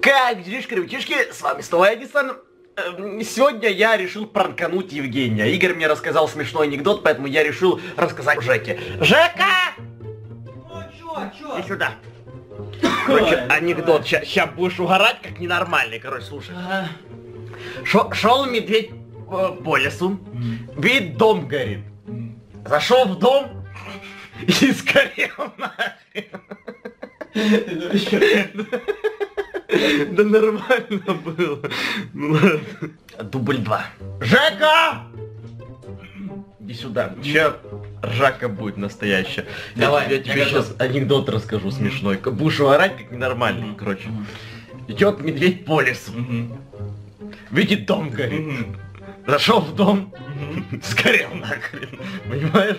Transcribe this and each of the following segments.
Как делишки, ребятишки, с вами снова Эдисон. Сегодня я решил пранкануть Евгения. Игорь мне рассказал смешной анекдот, поэтому я решил рассказать Жеке. Жека! Чё? Иди сюда. Короче, анекдот. Сейчас будешь угорать, как ненормальный. Короче, слушай. Шел медведь по лесу, видит, дом горит. Зашел в дом и сгорел нахрен. Да нормально было. Ну ладно. Дубль 2. Жека! Иди сюда. Сейчас ржака будет настоящая. Давай, я тебе сейчас анекдот расскажу смешной. Будешь орать как ненормальный, короче. Идет медведь по лесу. Видит, дом горит. Зашел в дом, сгорел нахрен. Понимаешь?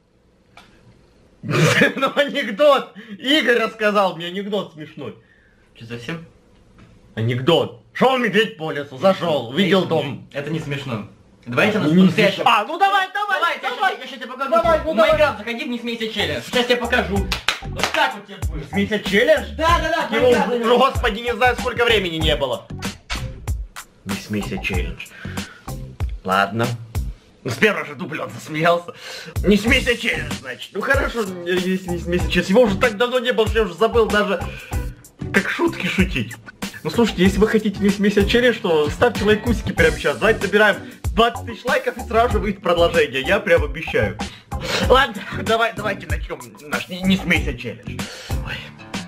Ну анекдот! Игорь рассказал мне анекдот смешной. Что, совсем? Анекдот. Шел медведь по лесу, зашел, увидел дом. Это не смешно. Давайте нас Не по-настоящему. ну давай. Я сейчас тебе покажу. Давай, В Майнкрафт заходи в Не смейся челлендж. Сейчас тебе покажу. Вот так вот тебе будет. Смейся челлендж? Да. Его уже, господи, не знаю, сколько времени не было. Не смейся челлендж. Ладно. Ну, с первого же дубля он засмеялся. Не смейся челлендж, значит. Ну хорошо, если не смейся челлендж. Его уже так давно не было, что я уже забыл даже, как шутки шутить. Ну слушайте, если вы хотите не смейся челлендж, то ставьте лайкусики прямо сейчас. Давайте набираем 20 тысяч лайков и сразу же выйдет продолжение. Я прям обещаю. Ладно, давайте начнем наш не смейся челлендж. Ой.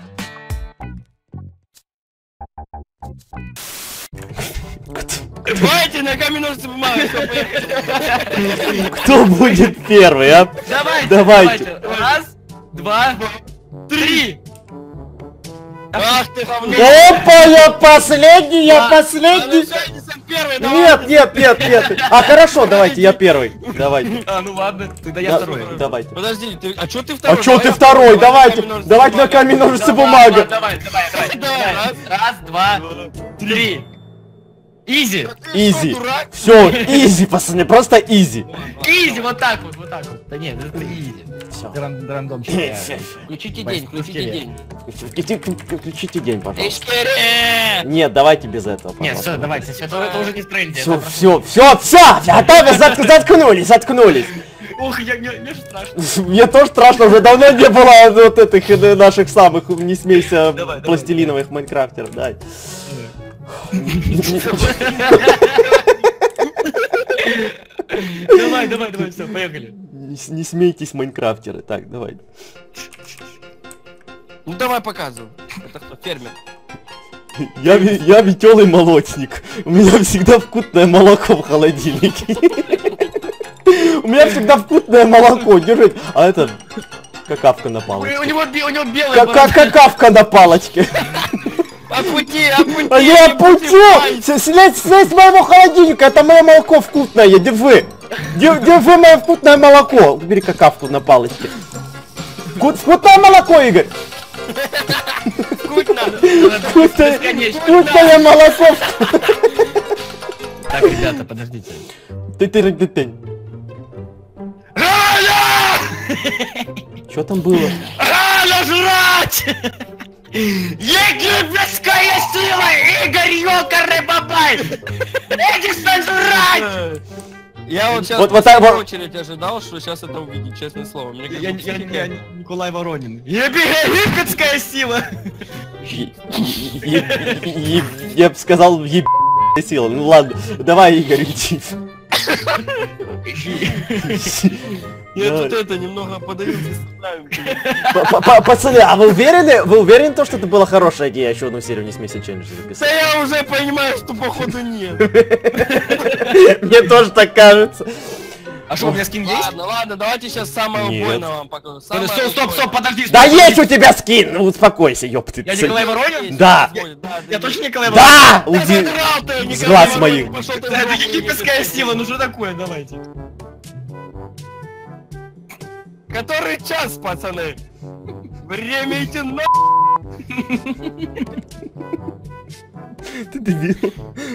Давайте на камень, ножницы, бумага. Кто будет первый, а? Давайте. Раз, два, три. Ах ты говно. Опа, я последний. Нет. А хорошо, давайте, я первый. Давайте. Ну ладно, тогда я второй. Давайте. Подожди, а чё ты второй? А чё ты второй? Давайте на камень, ножницы, бумага. Давай. Раз, два, три. Изи. Изи. Все, изи, пацаны, просто изи. Изи, вот так вот. Да нет, это изи. Все. Рандом. Включите день. Включите день, пожалуйста. Эшкере! Нет, давайте без этого, Нет, пожалуйста. все, давайте, это уже не в тренде. Все, готовы, заткнулись. Ух, мне же страшно. Мне тоже страшно, уже давно не было вот этих наших самых, не смейся, пластилиновых майнкрафтеров, да. Давай, все, поехали. Не смейтесь, майнкрафтеры. Так, давай. Ну давай показывай. Это кто, фермер? Я веселый молочник. У меня всегда вкусное молоко в холодильнике. У меня всегда вкусное молоко. Держите. А это какавка на палочке. У него белая. Какавка на палочке. Опути! Я путю! Слезь с моего холодильника, это мое молоко вкусное, держи! Держи мое вкусное молоко! Убери какавку на палочке. Вкусное молоко, Игорь! Вкусное молоко! Так, ребята, подождите. Ты. Что там было? Рано жрать! Египетская сила! Игорь Ёкарный бабай! Эдисон жрать! Я вот сейчас вот так вот очередь ожидал, что сейчас это увидеть, честное слово. Мне Я Николай Воронин. Египетская сила! Я бы сказал, сила. Ну ладно, давай, Игорь, иди. Я тут это немного подавился, ставим. Пацаны, а вы уверены, то, что это была хорошая идея еще одну серию не смейся челлендж записать? Да я уже понимаю, что походу нет. Мне тоже так кажется. А что, у меня скин есть? Ладно, давайте сейчас самое убойное вам покажу. Стоп, подожди. Да есть у тебя скин! Ну успокойся, ёпты. Я Николай Воронин? Да! Я точно Николай Воронин? Да! Уйди с глаз моих. Это египетская сила, ну что такое, давайте. Который час, пацаны? Время идти на... Ты дебил.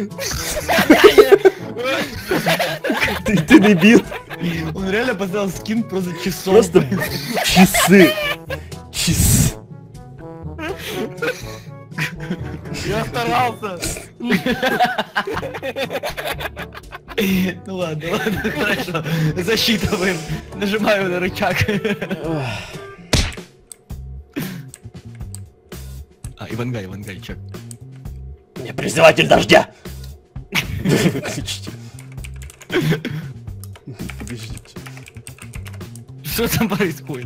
Ты дебил. Он реально поставил скин просто часов. Просто часы. Часы. Я старался. Ну ладно, хорошо. Засчитываем. Нажимаю на рычаг. А, Ивангай, чё? Я призыватель дождя! Выключите. Подождите. Что там происходит?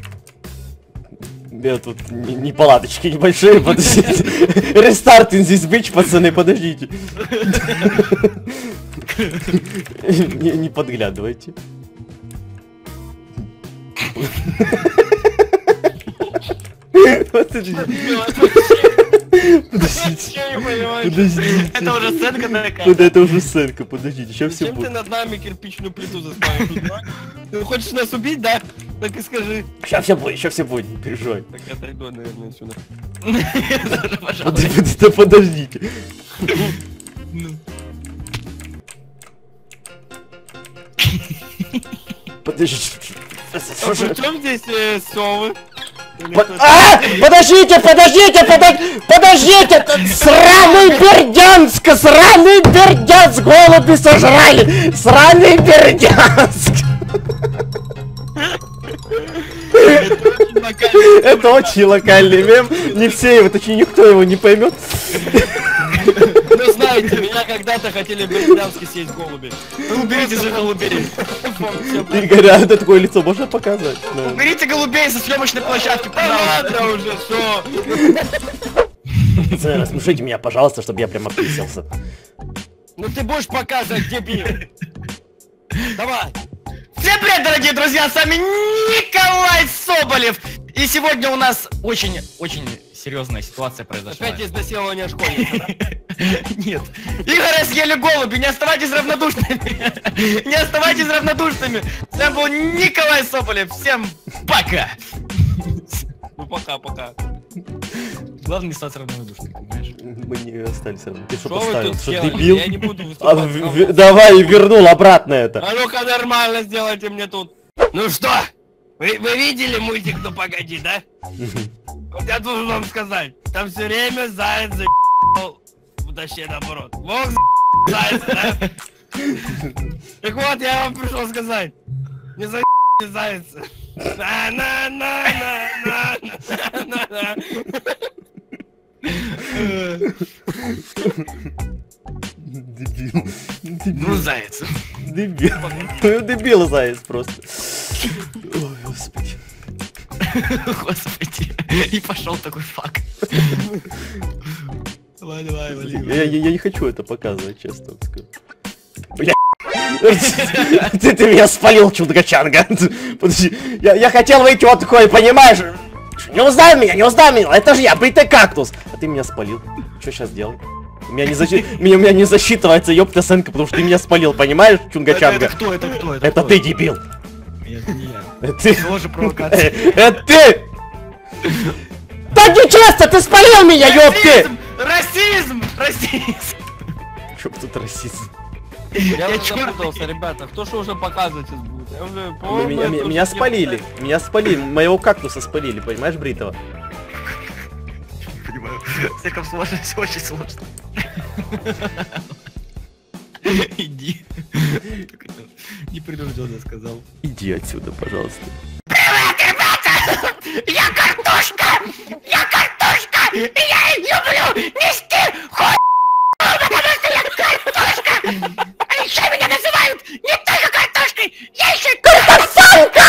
У меня тут неполадочки небольшие, подождите. Рестарт in this bitch, пацаны, подождите. Не подглядывайте. Подождите. Подождите. Это уже сценка такая. Да, это уже сценка, подождите, сейчас все Зачем ты будет. над нами кирпичную плиту заставил? Ты хочешь нас убить, да? Так и скажи. Сейчас все будет, не переживай. Так я отойду, наверное, отсюда. Даже, пожалуйста. Да подождите. Подождите. А при чем здесь совы? Подождите! Сраный Бердянск, голуби сожрали! Сраный Бердянск! Это очень локальный мем, не все его, точнее никто его не поймет. Ну знаете, меня когда-то хотели в Бердянске съесть голуби. Ну, уберите же голубей. Игорь, а это такое лицо можно показать? Уберите голубей со съемочной площадки, Да пожалуйста. ладно уже, что? Пацаны, рассмешите меня, пожалуйста, чтобы я прям описался. Ну ты будешь показывать, дебил. Давай. Всем привет, дорогие друзья, с вами Николай Соболев. И сегодня у нас очень серьезная ситуация произошла. Опять изнасилование школьника, да? Нет. Игоря съели голуби, не оставайтесь равнодушными. Не оставайтесь равнодушными. С вами был Николай Соболев. Всем пока. Ну пока. Главное не стать равнодушным, понимаешь? Мы не остались равны. Ты что Что вы поставил? тут Что сделали? дебил? Я не буду выступать. Давай, вернул обратно это. А ну-ка нормально сделайте мне тут. Ну что? Вы видели мультик «Ну погоди», да? Вот я должен вам сказать. Там все время заяц за***л. Точнее наоборот. Волк заяц, да? Так вот, я вам пришел сказать. Не за***ли зайца. На-на-на-на-на-на-на. Дебил. Ну, заяц. Дебил. Ну, дебил заяц просто. Ой, господи. Господи. И пошел такой факт. Давай, вали. Я не хочу это показывать, честно вам скажу. Бля. Ты меня спалил, чудо-чанга. Подожди, я хотел выйти вот такой, понимаешь? Не узнай меня, это же я, бритый кактус. А ты меня спалил. Что сейчас делать? У меня не засчитывается, ёпта сенка, потому что ты меня спалил, понимаешь, чунга-чанга? Это кто? Это ты, дебил. Это не я. Это ты. Тоже провокация. Это ты! Да нечестно, ты спалил меня, ёпты! Расизм! Чё тут расизм? Я уже чёрт. запутался, ребята. Кто что уже показывать сейчас будет? Я уже помню. Меня спалили, моего кактуса спалили, понимаешь, бритого? Понимаю. С этим сложно, все очень сложно. Иди. Не принужденно сказал. Иди отсюда, пожалуйста. Я картошка! И я люблю нести хуй! Потому что я картошка! А еще меня называют не только картошкой! Я еще и картофанка!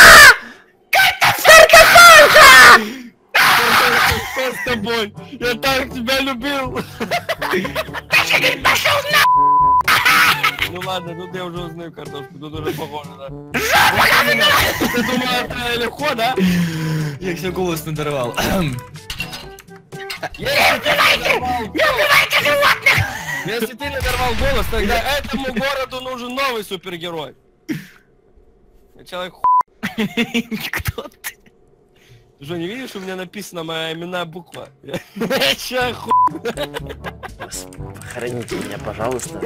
Что с тобой? Я так тебя любил. Ты же говорит, пошел на... Ну ладно, тут я уже узнаю картошку, тут уже похоже, да. Ты думал, это легко, да? Я все голос надорвал. Если ты надорвал голос, тогда этому городу нужен новый супергерой. Человек Кто ты? Ты что, не видишь, у меня написана моя именная буква? Человек Похороните меня, пожалуйста.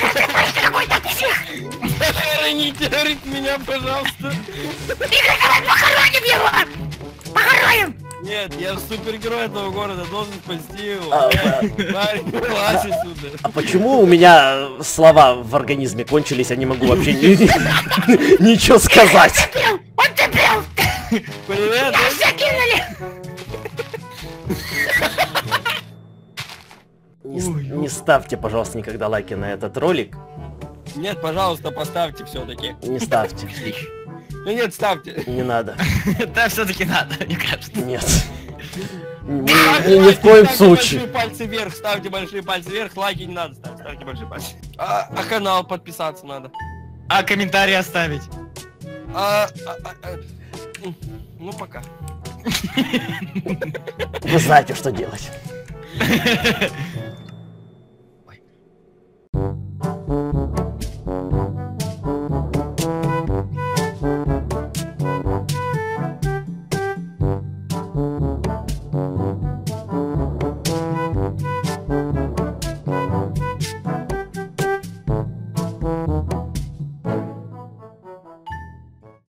Похороните, говорит, меня, пожалуйста. Игорь, давай похороним его! Похороним! Нет, я супергерой этого города, должен спасти его. А, Парень, вылазь отсюда. А почему у меня слова в организме кончились, я не могу вообще ничего сказать? Он дебил! Привет, Нас закинули! Не ставьте, пожалуйста, никогда лайки на этот ролик. Нет, пожалуйста, поставьте все-таки. Не ставьте. Ну нет, ставьте. Не надо. Да, все-таки надо, мне кажется. Нет. Ни в коем случае. Ставьте большие пальцы вверх, ставьте большие пальцы вверх, лайки не надо ставить, ставьте большие пальцы. А канал подписаться надо. А комментарий оставить? Ну пока. Вы знаете, что делать.